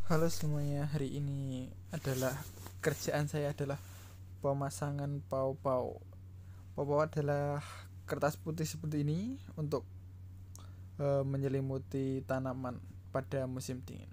Halo semuanya, hari ini adalah kerjaan saya adalah pemasangan pau-pau. Pau-pau adalah kertas putih seperti ini untuk menyelimuti tanaman pada musim dingin.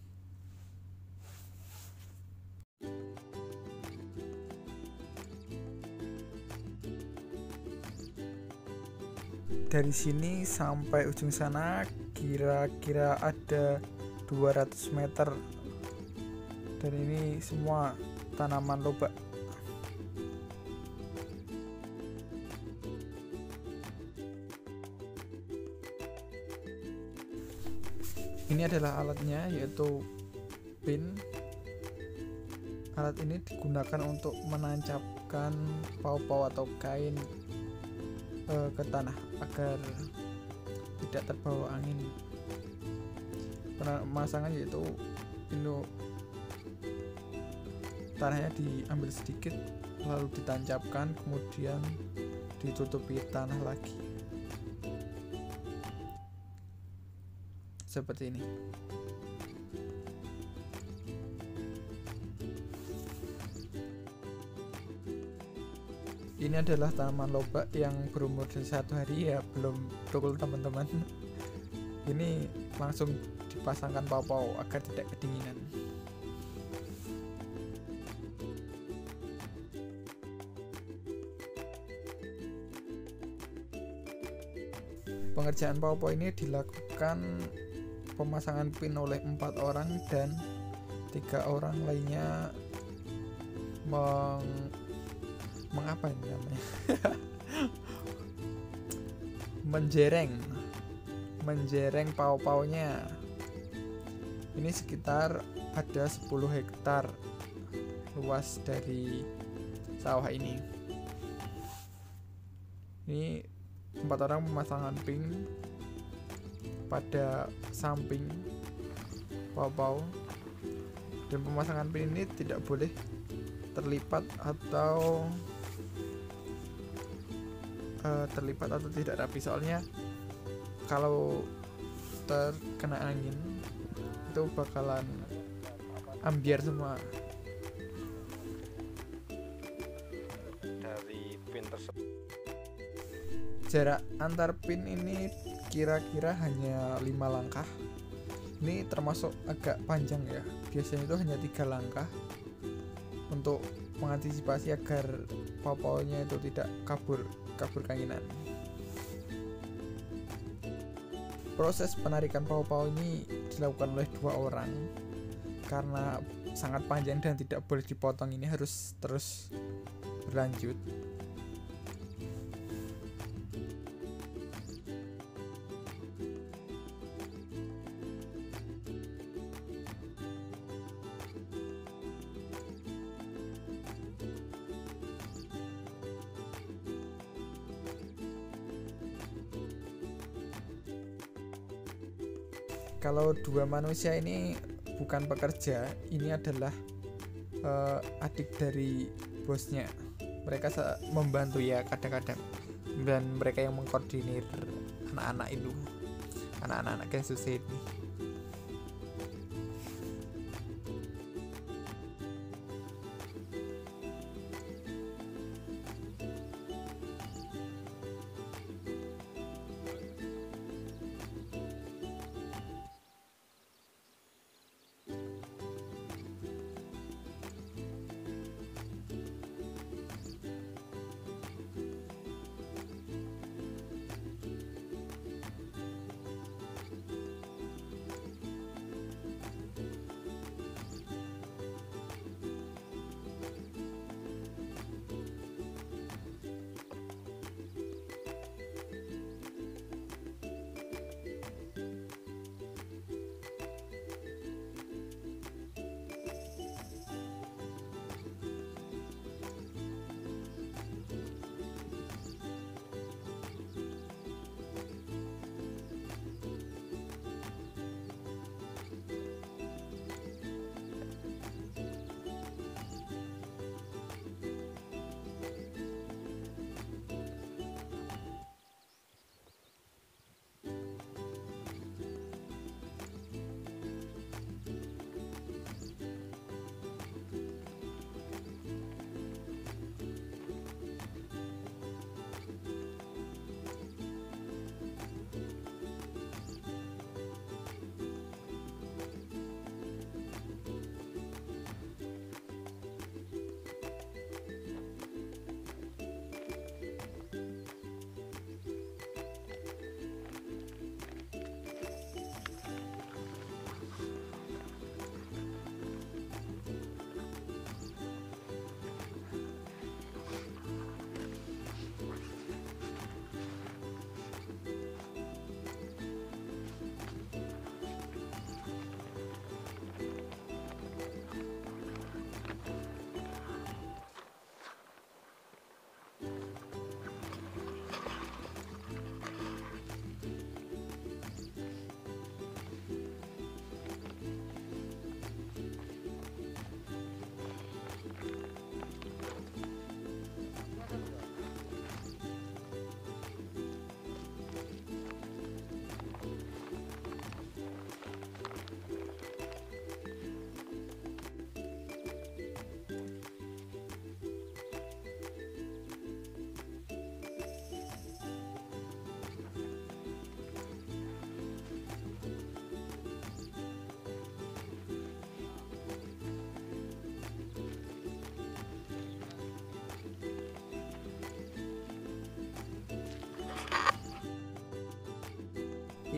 Dari sini sampai ujung sana kira-kira ada 200 meter, dan ini semua tanaman lobak. Ini adalah alatnya, yaitu pin. Alat ini digunakan untuk menancapkan pau-pau atau kain ke tanah agar tidak terbawa angin. Pemasangan yaitu ini, tanahnya diambil sedikit lalu ditancapkan, kemudian ditutupi tanah lagi seperti ini. Ini adalah tanaman lobak yang berumur 1 hari, ya belum tukul teman-teman. Ini langsung dipasangkan pau-pau agar tidak kedinginan. Pengerjaan pau-pau ini dilakukan pemasangan pin oleh 4 orang, dan 3 orang lainnya mengapa ini namanya menjereng pau-paunya. Ini sekitar ada 10 hektar luas dari sawah ini. Ini 4 orang memasangkan pin pada samping pau-pau, dan pemasangan pin ini tidak boleh terlipat atau tidak rapi, soalnya kalau terkena angin itu bakalan ambiar semua. Dari pin tersebut, jarak antar pin ini kira-kira hanya 5 langkah. Ini termasuk agak panjang ya, biasanya itu hanya 3 langkah untuk mengantisipasi agar pau-paunya itu tidak kabur kanginan. Proses penarikan pau-pau ini dilakukan oleh 2 orang karena sangat panjang dan tidak boleh dipotong. Ini harus terus berlanjut. Kalau 2 manusia ini bukan pekerja, ini adalah adik dari bosnya. Mereka membantu ya kadang-kadang, dan mereka yang mengkoordinir anak-anak itu, anak-anak yang susah ini.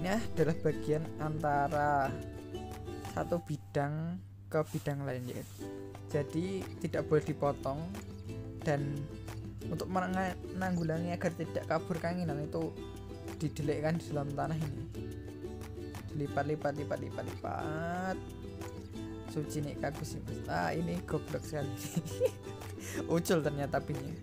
ini adalah bagian antara satu bidang ke bidang lain ya. Jadi tidak boleh dipotong, dan untuk menanggulangi agar tidak kabur kanginan itu didelikkan di dalam tanah ini. Dilipat. Suci nih kaku sih mas. Ini goblok sekali. Ucul ternyata pinnya.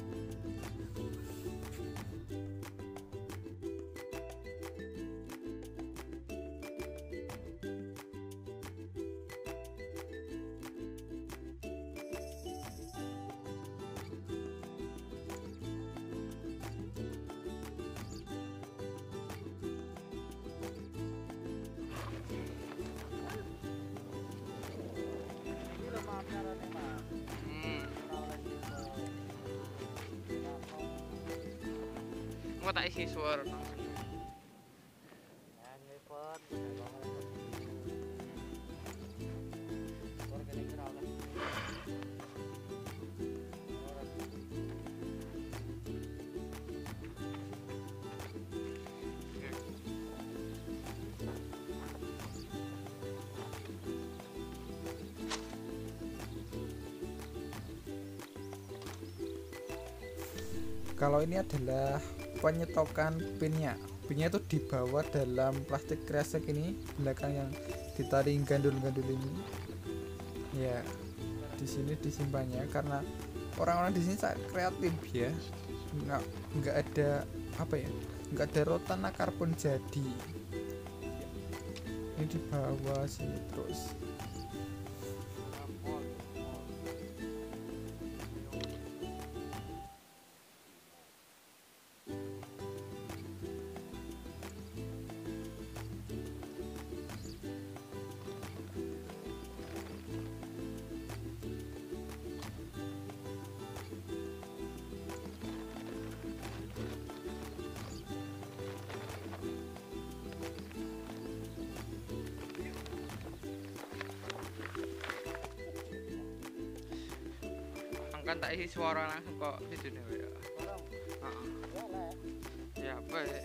Kok tak isi suara Kalau ini adalah penyetokan pinnya itu dibawa dalam plastik kresek ini belakang yang ditarik gandul-gandul ini ya. Di sini disimpannya karena orang-orang di sini sangat kreatif ya, nggak ada nggak ada rotan akar pun jadi. Ini dibawa sini terus. kan tak isi suara langsung kok di sini ya. Ya apa ya?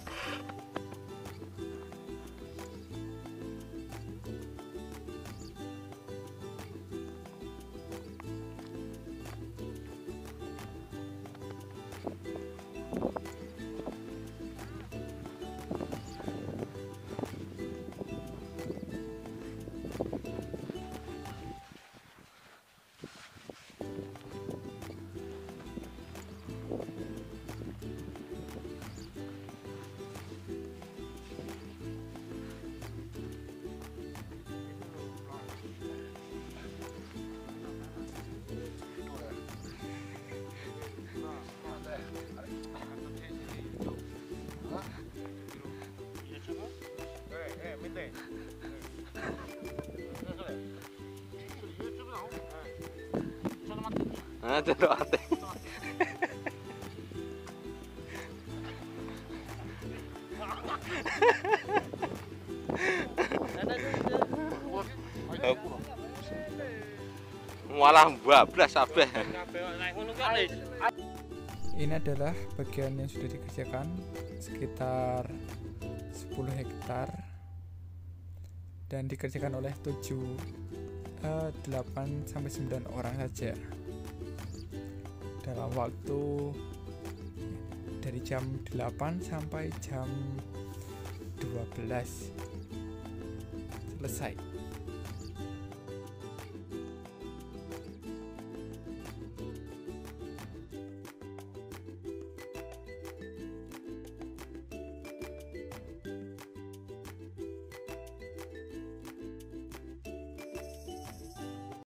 Jatuh hati. Malah bablas kabeh. Ini adalah bagian yang sudah dikerjakan sekitar 10 hektar dan dikerjakan oleh 8 sampai 9 orang saja dalam waktu dari jam 8 sampai jam 12 selesai.